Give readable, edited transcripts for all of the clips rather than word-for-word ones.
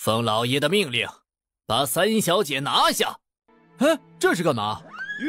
奉老爷的命令，把三小姐拿下。 这是干嘛？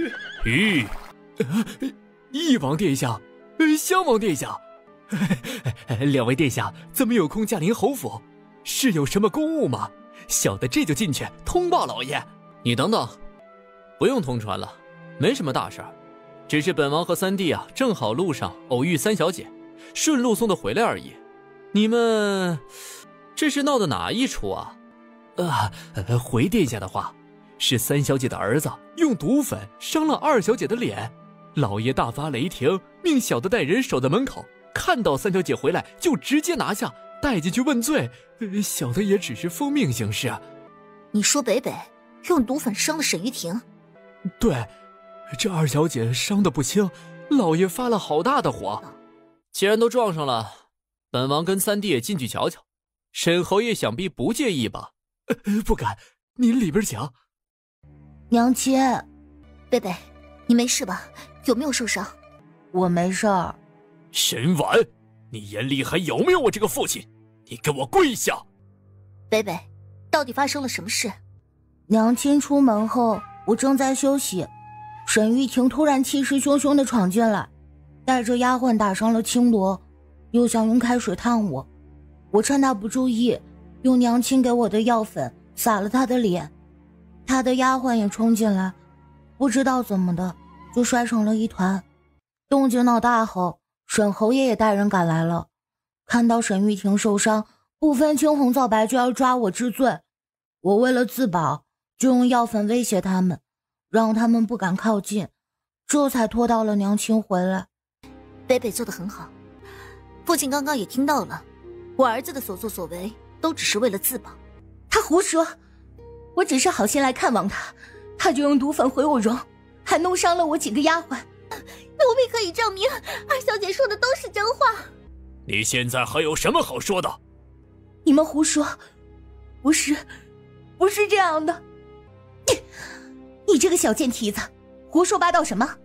翼王殿下，襄王殿下，两位殿下怎么有空驾临侯府？是有什么公务吗？小的这就进去通报老爷。 你等等，不用通传了，没什么大事儿，只是本王和三弟正好路上偶遇三小姐，顺路送她回来而已。你们这是闹的哪一出啊？ 回殿下的话，是三小姐的儿子用毒粉伤了二小姐的脸，老爷大发雷霆，命小的带人守在门口，看到三小姐回来就直接拿下带进去问罪。小的也只是奉命行事。 你说北北用毒粉伤了沈玉婷？ 对，这二小姐伤得不轻，老爷发了好大的火。 既然都撞上了，本王跟三弟也进去瞧瞧。沈侯爷想必不介意吧？ 不敢，您里边请。 娘亲， 贝贝，你没事吧？有没有受伤？ 我没事儿。 沈婉，你眼里还有没有我这个父亲？你给我跪下！ 贝贝，到底发生了什么事？ 娘亲出门后，我正在休息，沈玉婷突然气势汹汹地闯进来，带着丫鬟打伤了青罗，又想用开水烫我。我趁她不注意，用娘亲给我的药粉撒了她的脸。她的丫鬟也冲进来，不知道怎么的就摔成了一团。动静闹大后，沈侯爷也带人赶来了，看到沈玉婷受伤，不分青红皂白就要抓我治罪。我为了自保，就用药粉威胁他们，让他们不敢靠近，这才拖到了娘亲回来。 北北做得很好，父亲刚刚也听到了，我儿子的所作所为都只是为了自保。 他胡说，我只是好心来看望他，他就用毒粉毁我容，还弄伤了我几个丫鬟。 奴婢可以证明二小姐说的都是真话。 你现在还有什么好说的？ 你们胡说，不是这样的。你这个小贱蹄子，胡说八道什么？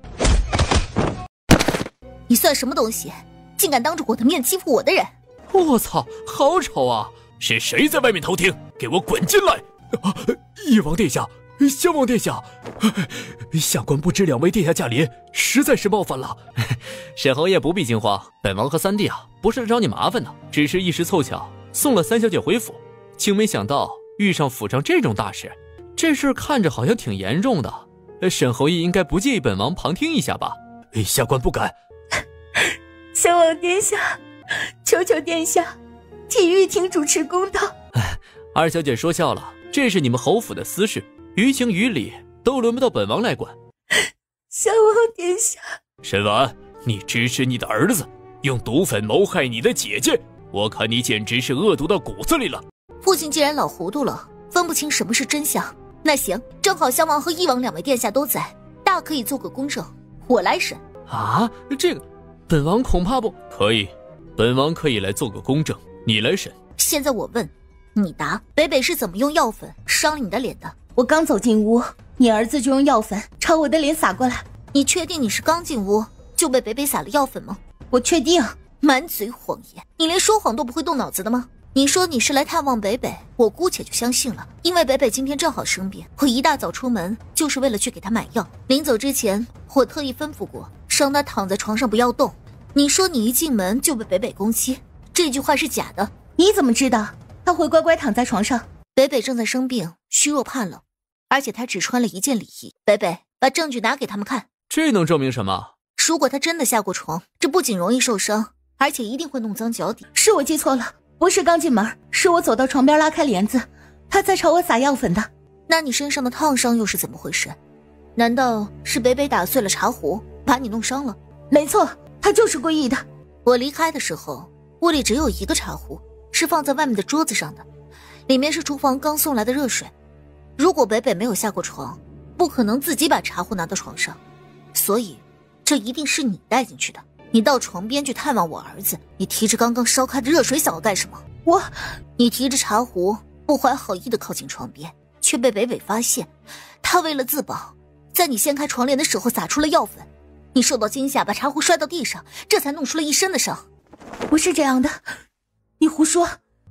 你算什么东西，竟敢当着我的面欺负我的人？ 我操，好吵啊！是谁在外面偷听？给我滚进来！翼王殿下，襄王殿下，下官不知两位殿下驾临，实在是冒犯了。 沈侯爷不必惊慌，本王和三弟不是来找你麻烦的，只是一时凑巧送了三小姐回府，竟没想到遇上府上这种大事。这事看着好像挺严重的，沈侯爷应该不介意本王旁听一下吧？ 下官不敢。 襄王殿下，求求殿下替玉婷主持公道。 二小姐说笑了，这是你们侯府的私事，于情于理都轮不到本王来管。 襄王殿下， 沈婉，你支持你的儿子用毒粉谋害你的姐姐，我看你简直是恶毒到骨子里了。 父亲既然老糊涂了，分不清什么是真相，那行，正好襄王和翼王两位殿下都在，大可以做个公正，我来审。 啊，这个本王恐怕不可以，本王可以来做个公正，你来审。 现在我问你答，北北是怎么用药粉伤了你的脸的？ 我刚走进屋，你儿子就用药粉朝我的脸洒过来。 你确定你是刚进屋就被北北撒了药粉吗？ 我确定。 满嘴谎言，你连说谎都不会动脑子的吗？你说你是来探望北北，我姑且就相信了，因为北北今天正好生病，我一大早出门就是为了去给他买药。临走之前，我特意吩咐过，让他躺在床上不要动。你说你一进门就被北北攻击，这句话是假的。 你怎么知道他会乖乖躺在床上？ 北北正在生病，虚弱怕冷，而且他只穿了一件里衣。北北，把证据拿给他们看。 这能证明什么？ 如果他真的下过床，这不仅容易受伤，而且一定会弄脏脚底。 是我记错了，不是刚进门，是我走到床边拉开帘子，他在朝我撒药粉的。 那你身上的烫伤又是怎么回事？难道是北北打碎了茶壶，把你弄伤了？ 没错，他就是故意的。 我离开的时候，屋里只有一个茶壶，是放在外面的桌子上的，里面是厨房刚送来的热水。如果北北没有下过床，不可能自己把茶壶拿到床上，所以这一定是你带进去的。你到床边去探望我儿子，你提着刚刚烧开的热水想要干什么？你提着茶壶不怀好意的靠近床边，却被北北发现，他为了自保，在你掀开床帘的时候撒出了药粉，你受到惊吓把茶壶摔到地上，这才弄出了一身的伤。 不是这样的，你胡说。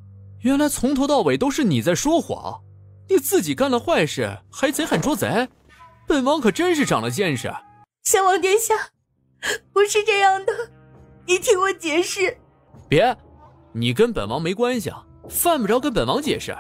原来从头到尾都是你在说谎，你自己干了坏事还贼喊捉贼，本王可真是长了见识。 襄王殿下，不是这样的，你听我解释。 别，你跟本王没关系啊，犯不着跟本王解释。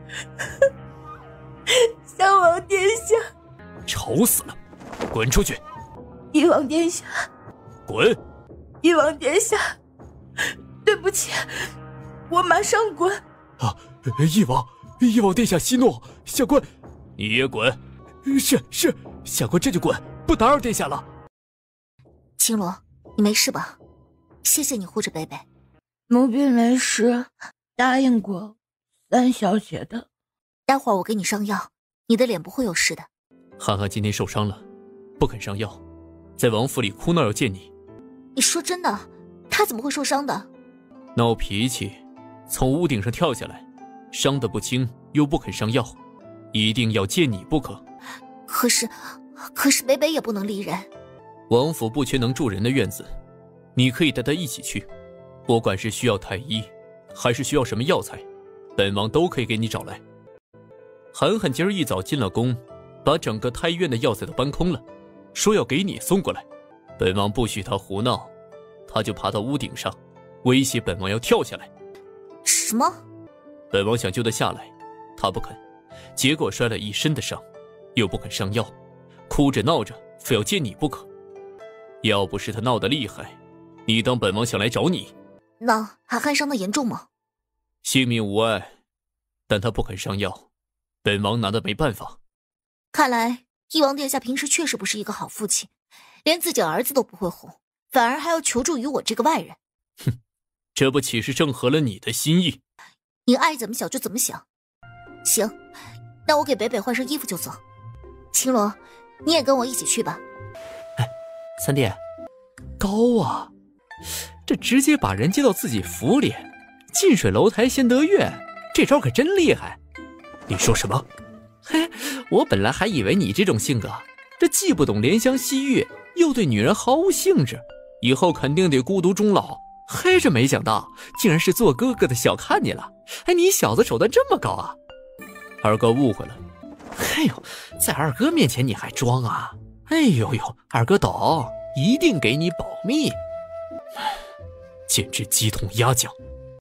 襄王殿下， 吵死了，滚出去！ 翼王殿下， 滚！ 翼王殿下，对不起，我马上滚。 啊，翼王殿下息怒，下官你也滚。 是，下官这就滚，不打扰殿下了。 青罗，你没事吧？谢谢你护着北北。 奴婢没事，答应过三小姐的。 待会儿我给你上药，你的脸不会有事的。 涵涵今天受伤了，不肯上药，在王府里哭闹要见你。 你说真的？他怎么会受伤的？ 闹脾气，从屋顶上跳下来，伤得不轻，又不肯上药，一定要见你不可。 可是北北也不能离人。 王府不缺能住人的院子，你可以带他一起去，不管是需要太医，还是需要什么药材，本王都可以给你找来。涵涵今儿一早进了宫，把整个太医院的药材都搬空了，说要给你送过来。本王不许他胡闹，他就爬到屋顶上，威胁本王要跳下来。 什么？ 本王想救他下来，他不肯，结果摔了一身的伤，又不肯上药，哭着闹着非要见你不可。要不是他闹得厉害，你当本王想来找你？ 那涵涵伤得严重吗？ 性命无碍，但他不肯上药，本王拿他没办法。 看来翼王殿下平时确实不是一个好父亲，连自己儿子都不会哄，反而还要求助于我这个外人。 哼，这不岂是正合了你的心意？ 你爱怎么想就怎么想。行，那我给北北换身衣服就走。青罗，你也跟我一起去吧。 三弟，高啊，这直接把人接到自己府里，近水楼台先得月，这招可真厉害。 你说什么？ 嘿，我本来还以为你这种性格，这既不懂怜香惜玉，又对女人毫无兴致，以后肯定得孤独终老。嘿，这没想到竟然是做哥哥的小看你了。哎，你小子手段这么高啊！二哥误会了。哎呦，在二哥面前你还装啊？哎呦呦，二哥懂，一定给你保密。 简直鸡同鸭讲。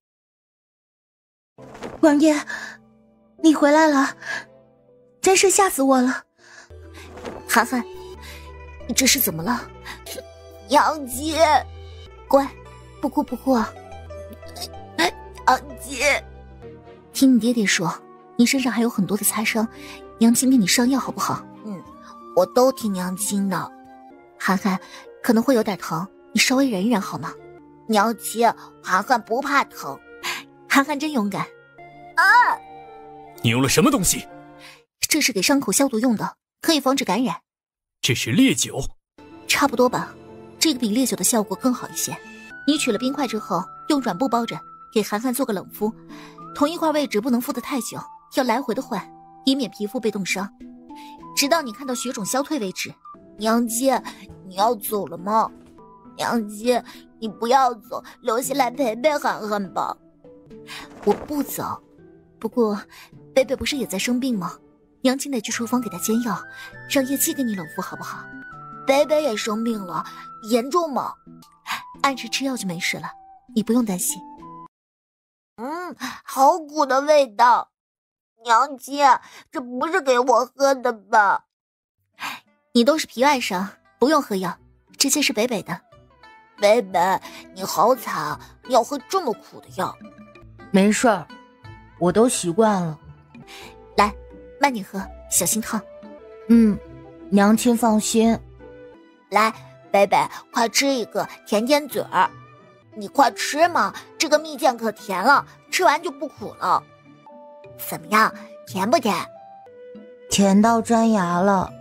王爷，你回来了，真是吓死我了。 涵涵，你这是怎么了？娘姐，乖，不哭不哭啊。娘姐，听你爹爹说，你身上还有很多的擦伤，娘亲给你上药好不好？我都听娘亲的。涵涵，可能会有点疼，你稍微忍一忍好吗？娘亲，涵涵不怕疼，涵涵真勇敢。啊！ 你用了什么东西？ 这是给伤口消毒用的，可以防止感染。 这是烈酒？ 差不多吧，这个比烈酒的效果更好一些。你取了冰块之后，用软布包着，给涵涵做个冷敷。同一块位置不能敷得太久，要来回的换，以免皮肤被冻伤，直到你看到血肿消退为止。娘姐，你要走了吗？娘姐，你不要走，留下来陪陪涵涵吧。我不走，不过北北不是也在生病吗？娘亲得去厨房给他煎药，让叶七给你冷敷好不好？北北也生病了，严重吗？按时吃药就没事了，你不用担心。好苦的味道，娘亲，这不是给我喝的吧？你都是皮外伤，不用喝药，这些是北北的。北北，你好惨，你要喝这么苦的药。 没事儿，我都习惯了。 来，慢点喝，小心烫。 娘亲放心。 来，北北，快吃一个，甜甜嘴儿。你快吃嘛，这个蜜饯可甜了，吃完就不苦了。怎么样，甜不甜？ 甜到粘牙了。